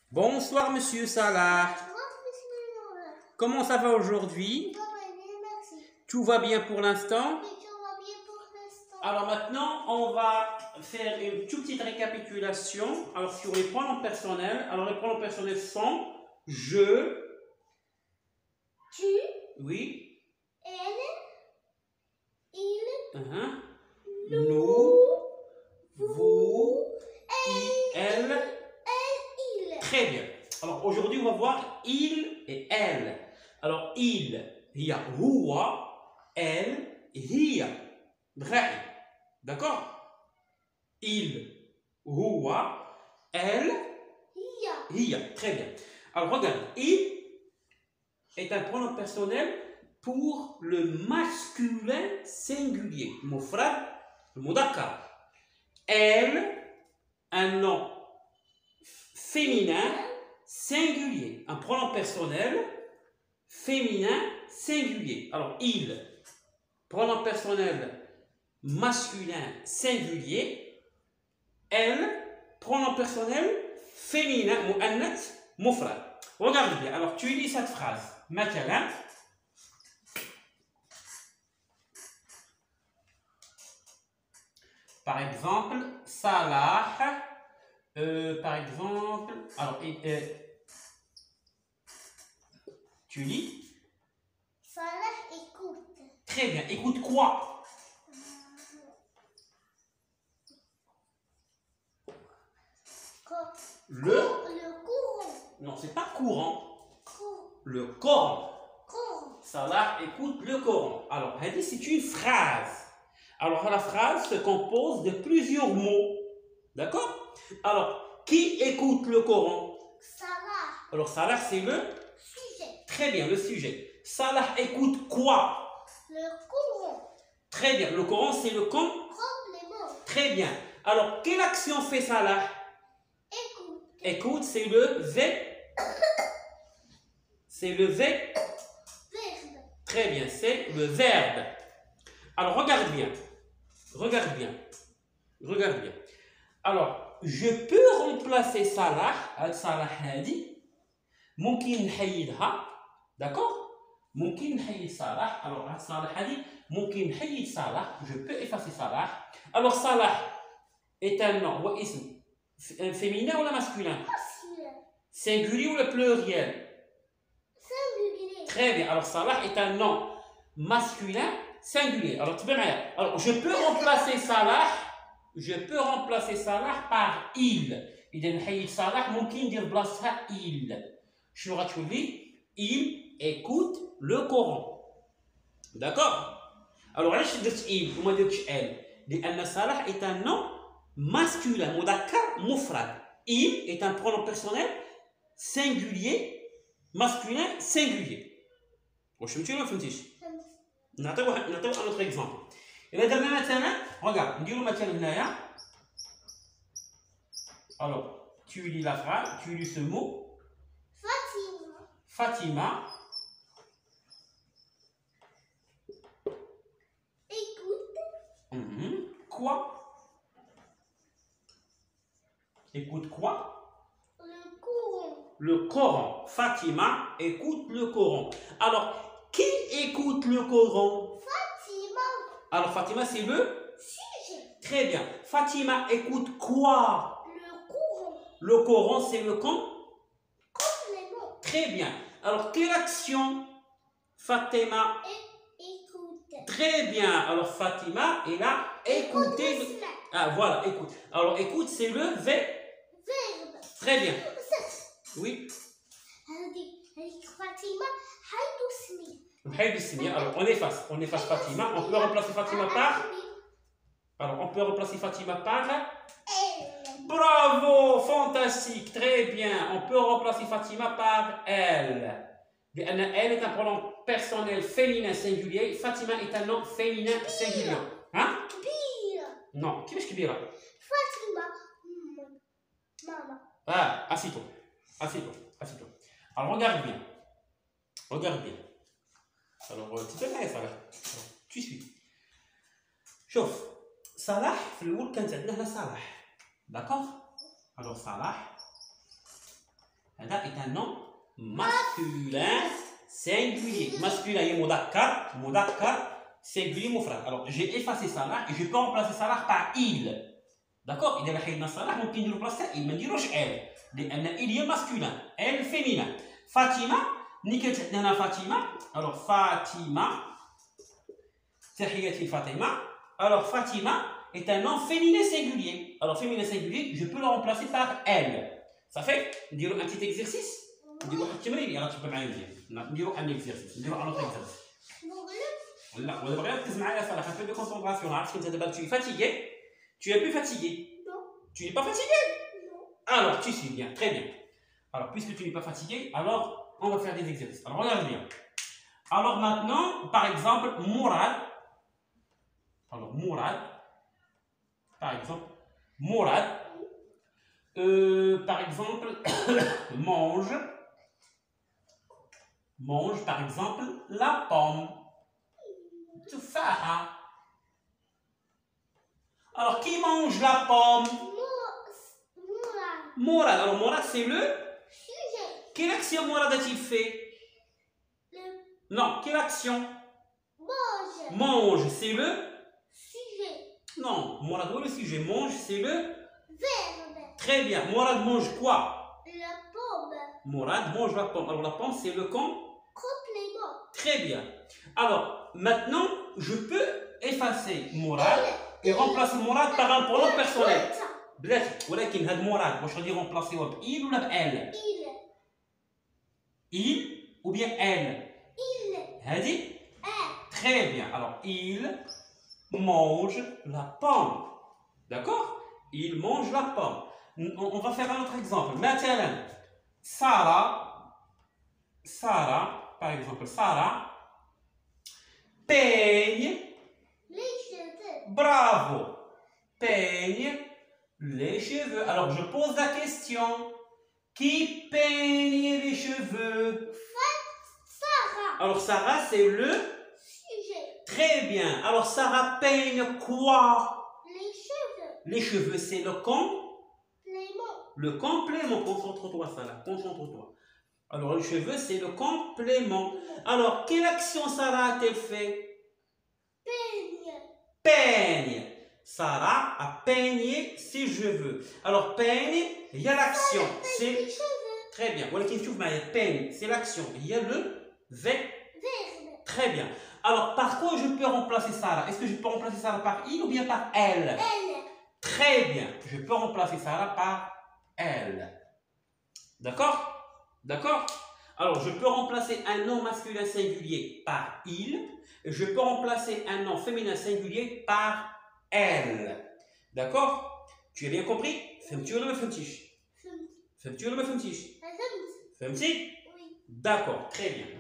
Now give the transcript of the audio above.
Bonsoir Monsieur Salah. Comment ça va aujourd'hui? Tout va bien pour l'instant? Alors maintenant, on va faire une toute petite récapitulation. Alors sur les pronoms personnels. Alors les pronoms personnels sont je, tu, oui, elle, il, nous, vous, elle. il. Très bien. Alors aujourd'hui, on va voir il et elle. Alors il, هي هو, elle, هي. Vrai. D'accord? Il, هو, elle, هي. Très bien. Alors regarde, il est un pronom personnel pour le masculin singulier. مفرد المذكر. Elle, un nom féminin singulier. Un pronom personnel féminin singulier. Alors, il, pronom personnel masculin singulier. Elle, pronom personnel féminin مؤنث مفرد. Regarde bien. Alors, tu lis cette phrase. مثلا, par exemple, Salah. Par exemple, alors, tu lis. Salah écoute. Très bien. Écoute quoi? Le courant. Non, c'est pas courant. Le Coran. Salah écoute le Coran. Alors, c'est une phrase. Alors, la phrase se compose de plusieurs mots. D'accord? Alors, qui écoute le Coran? Salah. Alors, Salah, c'est le sujet. Très bien, le sujet. Salah écoute quoi? Le Coran. Très bien. Le Coran, c'est le complément. Très bien. Alors, quelle action fait Salah? Écoute. Écoute, c'est le C'est le verbe. Très bien, c'est le verbe. Alors, regarde bien. Regarde bien. Regarde bien. Alors, je peux remplacer Salah avec Salah Hadi. ممكن نحيدها. D'accord? ممكن نحيد صلاح. Alors, Salah Hadi, ممكن نحيد صلاح. Je peux effacer Salah. Alors, Salah est un nom. هو اسم féminin ou masculin? Singulier ou le pluriel? Singulier. Très bien. Alors, Salah est un nom masculin singulier. Alors, tu peux rien. Alors, je peux remplacer Salah par il. إذا نحيد صلاح ممكن ندير بلاصتها il. شنو غتولي؟ Il écoute le Coran. D'accord? Alors, علاش درت il وما درتش elle؟ لأن صلاح est un nom masculin مذكر مفرد. Il est un pronom personnel singulier masculin singulier. واش فهمتي ولا ما فهمتيش؟ نعطيو un autre exemple. إلا درنا مثلا regarde نديرو مثلا هنايا. Alors, tu lis la phrase, tu lis ce mot. Fatima. Écoute. Quoi? Écoute quoi? Le Coran. Le Coran. Fatima écoute le Coran. Alors, qui écoute le Coran? Fatima. Alors, Fatima, c'est le sujet. Très bien. Fatima écoute quoi? Le Coran. Le Coran, c'est le complément. Très bien. Alors, quelle action Fatima écoute? Très bien. Alors, Fatima, elle a écouté. Ah, voilà, écoute. Alors, écoute, c'est le verbe. Très bien. Oui. Fatima, Alors, on efface Fatima. On peut remplacer Fatima par. Alors, on peut remplacer Fatima par. Bravo, fantastique, très bien. On peut remplacer Fatima par elle. Elle est un pronom personnel féminin singulier. Fatima est un nom féminin singulier. Hein? Non, qui est Kibira? Fatima. Maman. Ah, assis-toi. Alors, regarde bien. Alors, tu peux faire ça là. Tu suis. شوف صلاح في الأول كانت عندنا هنا صلاح. D'accord? Alors, Salah هذا est un nom masculin singulier. Masculin est مذكر, مذكر singulier مفرد. Alors j'ai effacé Salah et je peux remplacer Salah par il. D'accord? إذا حيدنا صلاح ممكن نديرو بلاصتها il ما نديروش elle لأن il هي masculin elle féminin. فاطمة ملي كانت عندنا فاطمة alors فاطمة تحياتي فاطمة alors Fatima est un nom féminin singulier. Alors féminin singulier je peux le remplacer par elle. Ça fait نديرو un petit exercice نديرو واحد التمرين يلا تبقى معايا مزيان نديرو un exercice نديرو un autre exercice. لا ولا بغيت تركز معايا صراحة un peu de concentration. عرفت انت دابا tu es fatigué. Tu es plus fatigué? Non. Tu n'es pas fatigué? Non. Alors, tu suis bien, très bien. Alors, puisque tu n'es pas fatigué, alors on va faire des exercices. Alors, regarde bien. Alors maintenant, par exemple, Mourad. Alors, Mourad. Par exemple, Mourad. Par exemple, mange. Mange, par exemple, la pomme. Tufaha. Alors, qui mange la pomme? Mourad. Mourad. Alors, Mourad, c'est le... Sujet. Quelle action Mourad a-t-il fait? Le Non, quelle action? mange. Mange, c'est le... Sujet. Non, Mourad, où est le sujet? Mange, c'est le... Verbe. Très bien. Mourad mange quoi? La pomme. Mourad mange la pomme. Alors, la pomme, c'est le Complément. Très bien. Alors, maintenant, je peux effacer Mourad et remplacer Mourad par un pronom personnel. بلاتي ولكن هاد مراد واش غادي remplacer بإل ولا بأل؟ Il ou bien elle? Il. هادي؟ Très bien. Alors, il mange la pomme. D'accord? Il mange la pomme. On va faire un autre exemple. مثلا Sarah, par exemple, Sarah peigne. Les cheveux. Bravo. Peigne les cheveux. Alors, je pose la question. Qui peigne les cheveux? Sarah. Alors, Sarah, c'est le... Sujet. Très bien. Alors, Sarah peigne quoi? Les cheveux. Les cheveux, c'est le Complément. Le complément. Concentre-toi, Sarah. Concentre-toi. Alors, les cheveux, c'est le complément. Alors, quelle action Sarah a-t-elle fait? Peigne. Peigne. Sarah a peigné ses cheveux. Alors, peigne, il y a l'action. C'est... Les cheveux. Très bien. Voilà, qui trouve peigne, c'est l'action. Il y a le verbe. Très bien. Alors, par quoi je peux remplacer Sarah? Est-ce que je peux remplacer Sarah par il ou bien par elle? Elle. Très bien. Je peux remplacer Sarah par elle. D'accord? D'accord? Alors, je peux remplacer un nom masculin singulier par il. Et je peux remplacer un nom féminin singulier par elle. D'accord? Tu as bien compris? فهمتي ولا ما فهمتيش؟ فهمتي ولا ما فهمتيش؟ فهمت. فهمتي؟ Oui. D'accord, très bien.